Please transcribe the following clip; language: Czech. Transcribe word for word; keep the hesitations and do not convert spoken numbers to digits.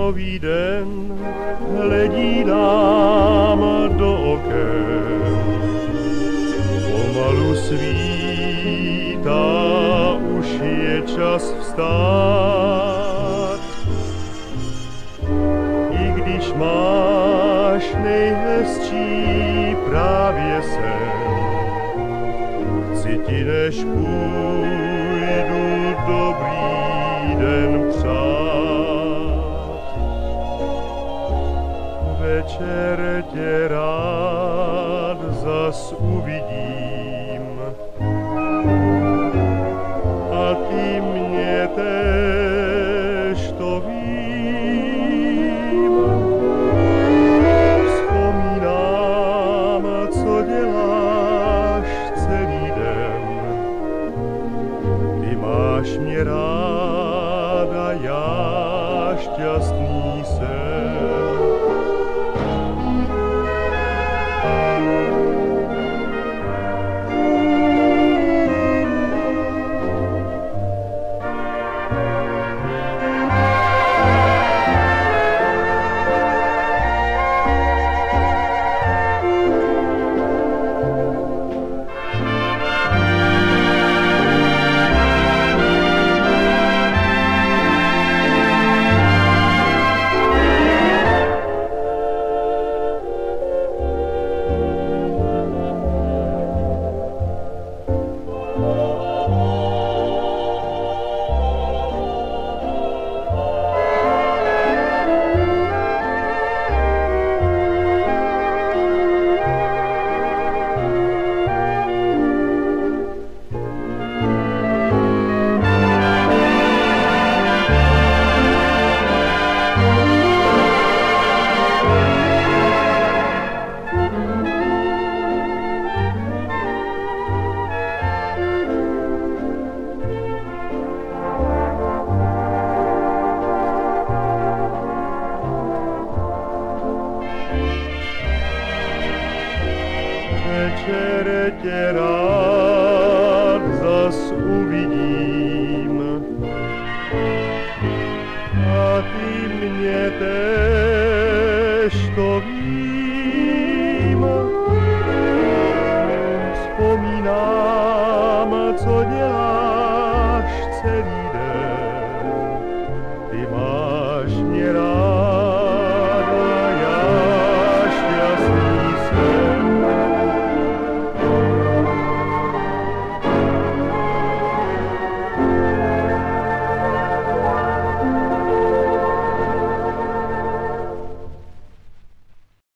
nový den hledí nám do oken. Pomalu svítá, už je čas vstát. I když máš nejhezčí právě sen, chci ti než půjdu dobrý den přát. Večer tě rád zas uvidím a ty mě též, to vím. Vzpomínám, co děláš celý den. Ty máš mě rád a já šťastný jsem. Večer tě rád zas uvidím a ty mě též.